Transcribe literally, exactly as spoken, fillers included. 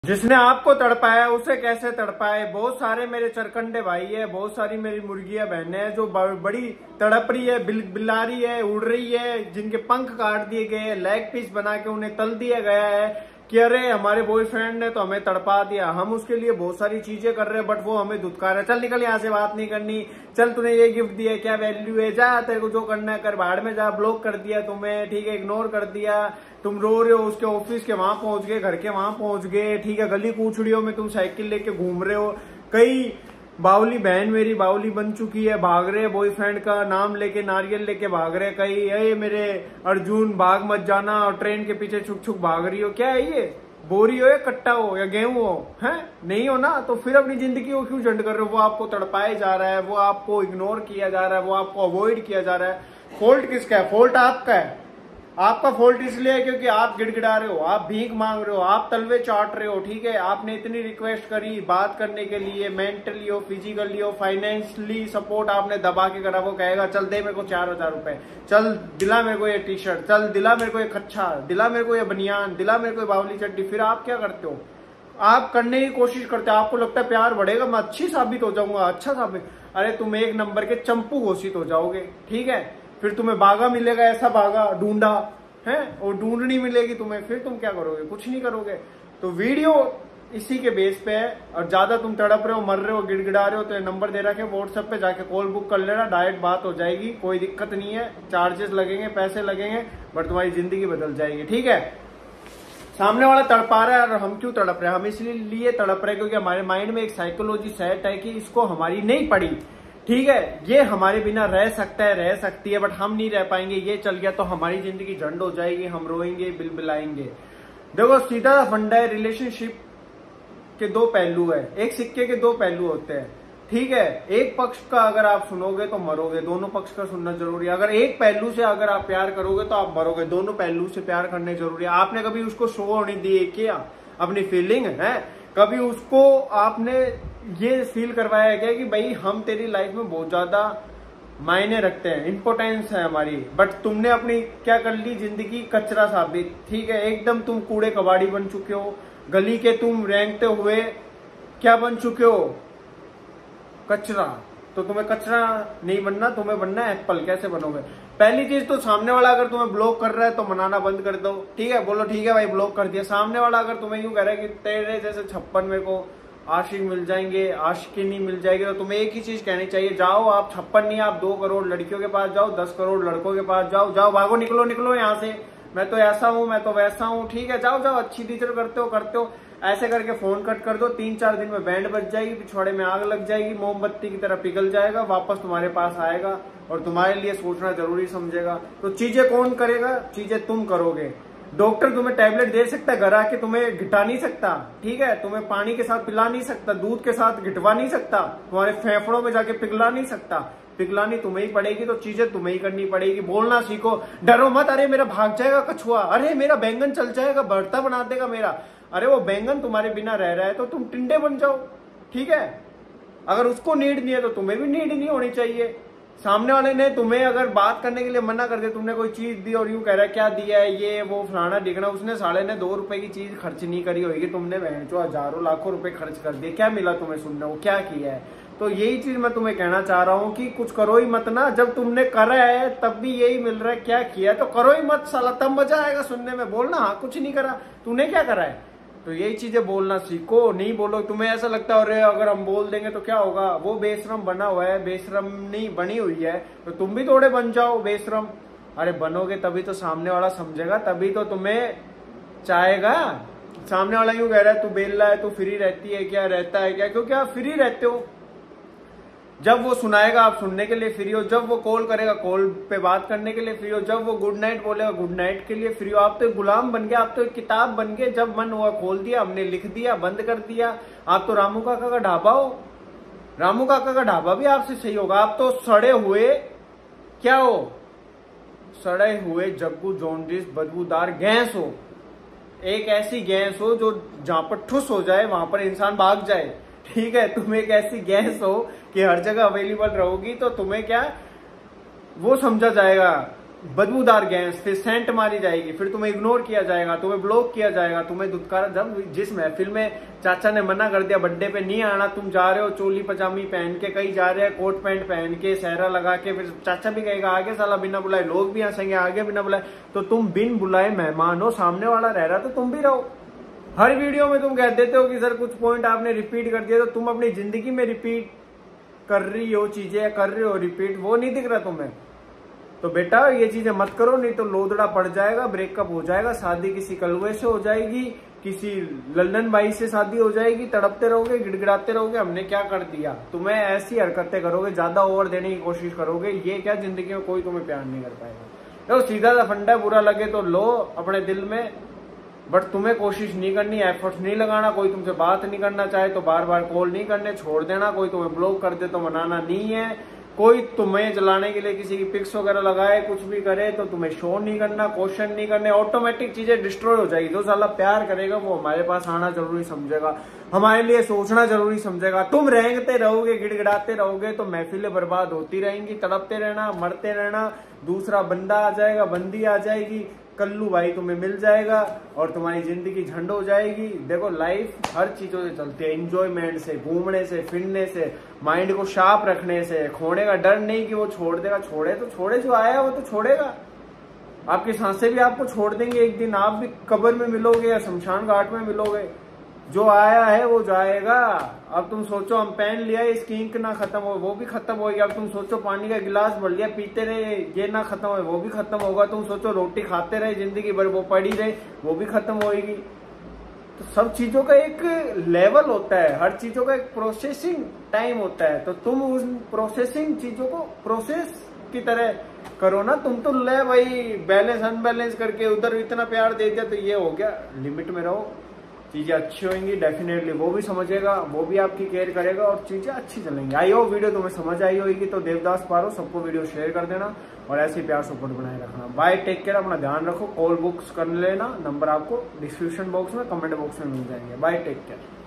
जिसने आपको तड़पाया उसे कैसे तड़पाए। बहुत सारे मेरे चरकंडे भाई है, बहुत सारी मेरी मुर्गियां बहनें हैं जो बड़ी तड़प रही है, बिल बिला रही है, उड़ रही है, जिनके पंख काट दिए गए हैं, लेग पीस बना के उन्हें तल दिया गया है कि अरे हमारे बॉयफ्रेंड ने तो हमें तड़पा दिया। हम उसके लिए बहुत सारी चीजें कर रहे हैं बट वो हमें धुतकार है। चल निकल यहाँ से, बात नहीं करनी। चल तूने ये गिफ्ट दिया, क्या वैल्यू है, जा तेरे को जो करना है कर, बाहर में जा। ब्लॉक कर दिया तुम्हें, ठीक है, इग्नोर कर दिया। तुम रो रहे हो, उसके ऑफिस के वहां पहुंच गए, घर के वहां पहुंच गए, ठीक है, गली कूचड़ियों में तुम साइकिल लेके घूम रहे हो। कई बावली बहन मेरी बावली बन चुकी है, भाग रहे बॉयफ्रेंड का नाम लेके, नारियल लेके भाग रहे। कई ये मेरे अर्जुन भाग मत जाना, और ट्रेन के पीछे छुक छुक भाग रही हो। क्या है ये, बोरी हो या कट्टा हो या गेहूं हो, है नहीं हो ना, तो फिर अपनी जिंदगी को क्यों झंड कर रहे हो। वो आपको तड़पाया जा रहा है, वो आपको इग्नोर किया जा रहा है, वो आपको अवॉइड किया जा रहा है। फॉल्ट किसका है? फॉल्ट आपका है। आपका फॉल्ट इसलिए है क्योंकि आप गिड़गिड़ा रहे हो, आप भीख मांग रहे हो, आप तलवे चाट रहे हो, ठीक है। आपने इतनी रिक्वेस्ट करी बात करने के लिए, मेंटली हो, फिजिकली हो, फाइनेंशियली सपोर्ट आपने दबा के करा। वो कहेगा चल दे मेरे को चार हजार रुपए, चल दिला मेरे को ये टी शर्ट, चल दिला मेरे को ये कच्छा, दिला मेरे को ये बनियान, दिला मेरे को ये बावली चड्डी। फिर आप क्या करते हो? आप करने की कोशिश करते हो, आपको लगता है प्यार बढ़ेगा, मैं अच्छी साबित हो जाऊंगा, अच्छा साबित। अरे तुम एक नंबर के चंपू घोषित हो जाओगे, ठीक है। फिर तुम्हें बागा मिलेगा, ऐसा बागा ढूंढा है, और ढूंढनी मिलेगी तुम्हें। फिर तुम क्या करोगे? कुछ नहीं करोगे। तो वीडियो इसी के बेस पे है। और ज्यादा तुम तड़प रहे हो, मर रहे हो, गिड़गिड़ा रहे हो, तो ये नंबर दे रखे व्हाट्सएप पे, जाके कॉल बुक कर लेना, डायरेक्ट बात हो जाएगी, कोई दिक्कत नहीं है। चार्जेस लगेंगे, पैसे लगेंगे, बट तुम्हारी जिंदगी बदल जाएगी, ठीक है। सामने वाला तड़पा रहा है और हम क्यों तड़प रहे हैं? हम इसलिए तड़प रहे हैं क्योंकि हमारे माइंड में एक साइकोलॉजी सेट है कि इसको हमारी नहीं पड़ी, ठीक है, ये हमारे बिना रह सकता है, रह सकती है, बट हम नहीं रह पाएंगे। ये चल गया तो हमारी जिंदगी झंड हो जाएगी, हम रोएंगे, बिलबिलाएंगे। देखो सीधा फंडा है, रिलेशनशिप के दो पहलू है, एक सिक्के के दो पहलू होते हैं, ठीक है। एक पक्ष का अगर आप सुनोगे तो मरोगे, दोनों पक्ष का सुनना जरूरी है। अगर एक पहलू से अगर आप प्यार करोगे तो आप मरोगे, दोनों पहलू से प्यार करने जरूरी है। आपने कभी उसको शो होने दिए क्या अपनी फीलिंग है? कभी उसको आपने ये फील करवाया क्या कि भाई हम तेरी लाइफ में बहुत ज्यादा मायने रखते हैं, इंपोर्टेंस है हमारी, बट तुमने अपनी क्या कर ली, जिंदगी कचरा साबित, ठीक है। एकदम तुम कूड़े कबाड़ी बन चुके हो, गली के तुम रेंगते हुए क्या बन चुके हो, कचरा। तो तुम्हें कचरा नहीं बनना, तुम्हें बनना है एप्पल। कैसे बनोगे? पहली चीज तो सामने वाला अगर तुम्हें ब्लॉक कर रहा है तो मनाना बंद कर दो, ठीक है। बोलो ठीक है भाई ब्लॉक कर दिया। सामने वाला अगर तुम्हें यूं कह रहा है कि तेरे जैसे छप्पन मेरे को आशिक मिल जाएंगे, आशिकीनी मिल जाएगी, तो तुम्हें एक ही चीज कहनी चाहिए, जाओ आप छप्पन नहीं, आप दो करोड़ लड़कियों के पास जाओ, दस करोड़ लड़कों के पास जाओ, जाओ भागो, निकलो निकलो यहाँ से, मैं तो ऐसा हूं, मैं तो वैसा हूं, ठीक है, जाओ जाओ, अच्छी टीचर करते हो करते हो। ऐसे करके फोन कट कर दो, तीन चार दिन में बैंड बज जाएगी, पिछवाड़े में आग लग जाएगी, मोमबत्ती की तरह पिघल जाएगा, वापस तुम्हारे पास आएगा और तुम्हारे लिए सोचना जरूरी समझेगा। तो चीजें कौन करेगा? चीजें तुम करोगे। डॉक्टर तुम्हें टैबलेट दे सकता है, घर आके तुम्हें घिटा नहीं सकता, ठीक है, तुम्हें पानी के साथ पिला नहीं सकता, दूध के साथ घिटवा नहीं सकता, तुम्हारे फेफड़ों में जाके पिघला नहीं सकता। पिघलानी तुम्हें ही पड़ेगी, तो चीजें तुम्हें ही करनी पड़ेगी। बोलना सीखो, डरो मत, अरे मेरा भाग जाएगा कछुआ, अरे मेरा बैंगन चल जाएगा, भरता बना देगा मेरा। अरे वो बैंगन तुम्हारे बिना रह रहा है तो तुम टिंडे बन जाओ, ठीक है। अगर उसको नीड नहीं है तो तुम्हें भी नीड नहीं होनी चाहिए। सामने वाले ने तुम्हें अगर बात करने के लिए मना कर दिया, तुमने कोई चीज दी और यूं कह रहा है क्या दिया है, ये वो फलाना दिखना, उसने साले ने दो रुपए की चीज खर्च नहीं करी होगी, तुमने बहन जो हजारों लाखों रुपए खर्च कर दिए, क्या मिला तुम्हें सुनने को, क्या किया है? तो यही चीज मैं तुम्हें कहना चाह रहा हूँ कि कुछ करो ही मत ना। जब तुमने करा है तब भी यही मिल रहा है, क्या किया, तो करो ही मत साला, तब मजा आएगा सुनने में। बोलना हाँ कुछ नहीं करा, तूने क्या करा है, तो यही चीजें बोलना सीखो। नहीं बोलो, तुम्हें ऐसा लगता है अरे अगर हम बोल देंगे तो क्या होगा, वो बेशरम बना हुआ है, बेशरम नहीं बनी हुई है, तो तुम भी थोड़े बन जाओ बेशरम। अरे बनोगे तभी तो सामने वाला समझेगा, तभी तो तुम्हें चाहेगा। सामने वाला यूं कह रहा है तू बेल्ला है, तू फ्री रहती है क्या, रहता है क्या, क्योंकि आप फ्री रहते हो। जब वो सुनाएगा आप सुनने के लिए फ्री हो, जब वो कॉल करेगा कॉल पे बात करने के लिए फ्री हो, जब वो गुड नाइट बोलेगा गुड नाइट के लिए फ्री हो। आप तो गुलाम बन गए, आप तो एक किताब बन गए, जब मन हुआ खोल दिया, हमने लिख दिया, बंद कर दिया। आप तो रामू काका का ढाबा हो, रामू काका का ढाबा भी आपसे सही होगा। आप तो सड़े हुए क्या हो, सड़े हुए जग्गू जॉन्डिस बदबूदार गैस हो। एक ऐसी गैस हो जो जहां पर ठुस हो जाए वहां पर इंसान भाग जाए, ठीक है। तुम एक ऐसी गैस हो कि हर जगह अवेलेबल रहोगी, तो तुम्हें क्या वो समझा जाएगा बदबूदार गैस, फिर सेंट मारी जाएगी, फिर तुम्हें इग्नोर किया जाएगा, तुम्हें ब्लॉक किया जाएगा, तुम्हें दुत्कारा। जब जिस महफिल में चाचा ने मना कर दिया बर्थडे पे नहीं आना, तुम जा रहे हो चोली पजामी पहन के, कहीं जा रहे हैं कोट पैंट पहन के, सहरा लगा के, फिर चाचा भी कहेगा आगे साला बिना बुलाए, लोग भी हंसेंगे आगे बिना बुलाए, तो तुम बिन बुलाए मेहमान हो, सामने वाला रह रहा तो तुम भी रहो। हर वीडियो में तुम कह देते हो कि सर कुछ पॉइंट आपने रिपीट कर दिया, तो तुम अपनी जिंदगी में रिपीट कर रही हो चीजें, कर रहे हो रिपीट, वो नहीं दिख रहा तुम्हें। तो बेटा ये चीजें मत करो, नहीं तो लोदड़ा पड़ जाएगा, ब्रेकअप हो जाएगा, शादी किसी कलुए से हो जाएगी, किसी लल्लन बाई से शादी हो जाएगी, तड़पते रहोगे, गिड़गिड़ाते रहोगे, हमने क्या कर दिया। तुम्हें ऐसी हरकतें करोगे, ज्यादा ओवर देने की कोशिश करोगे, ये क्या जिंदगी में कोई तुम्हें प्यार नहीं कर पाएगा। तो सीधा सा फंडा, बुरा लगे तो लो अपने दिल में, बट तुम्हें कोशिश नहीं करनी, एफर्ट्स नहीं लगाना। कोई तुमसे बात नहीं करना चाहे तो बार बार कॉल नहीं करने, छोड़ देना। कोई तुम्हें ब्लॉक कर दे तो मनाना नहीं है। कोई तुम्हें जलाने के लिए किसी की पिक्स वगैरह लगाए, कुछ भी करे तो तुम्हें शो नहीं करना, क्वेश्चन नहीं करने, ऑटोमेटिक चीजें डिस्ट्रॉय हो जाएगी। जो साला प्यार करेगा वो हमारे पास आना जरूरी समझेगा, हमारे लिए सोचना जरूरी समझेगा। तुम रेंगते रहोगे, गिड़गिड़ाते रहोगे तो महफिलें बर्बाद होती रहेंगी, तड़पते रहना, मरते रहना, दूसरा बंदा आ जाएगा, बंदी आ जाएगी, कल्लू भाई तुम्हें मिल जाएगा और तुम्हारी जिंदगी झंड हो जाएगी। देखो लाइफ हर चीजों से चलती है, एंजॉयमेंट से, घूमने से, फिरने से, माइंड को शार्प रखने से। खोने का डर नहीं कि वो छोड़ देगा, छोड़े तो छोड़े, जो आया वो तो छोड़ेगा। आपकी सांसें भी आपको छोड़ देंगे एक दिन, आप भी कब्र में मिलोगे या शमशान घाट में मिलोगे। जो आया है वो जाएगा। अब तुम सोचो हम पेन लिया, इसकी इंक ना खत्म हो, वो भी खत्म होगी। अब तुम सोचो पानी का गिलास भर लिया, पीते रहे, ये ना खत्म हो, वो भी खत्म होगा। तुम सोचो रोटी खाते रहे जिंदगी भर, वो पड़ी रहे, वो भी खत्म होगी। तो सब चीजों का एक लेवल होता है, हर चीजों का एक प्रोसेसिंग टाइम होता है। तो तुम उस प्रोसेसिंग चीजों को प्रोसेस की तरह करो ना। तुम तो ले भाई बैलेंस अनबैलेंस करके उधर इतना प्यार दे दिया तो ये हो गया। लिमिट में रहो, चीजें अच्छी होंगी, डेफिनेटली वो भी समझेगा, वो भी आपकी केयर करेगा और चीजें अच्छी चलेंगी। आई हो वीडियो तुम्हें समझ आई होगी तो देवदास पारो सबको वीडियो शेयर कर देना और ऐसे प्यार सपोर्ट बनाए रखना। बाय, टेक केयर, अपना ध्यान रखो। कॉल बुक्स कर लेना, नंबर आपको डिस्क्रिप्शन बॉक्स में, कमेंट बॉक्स में मिल जाएंगे। Bye, take care.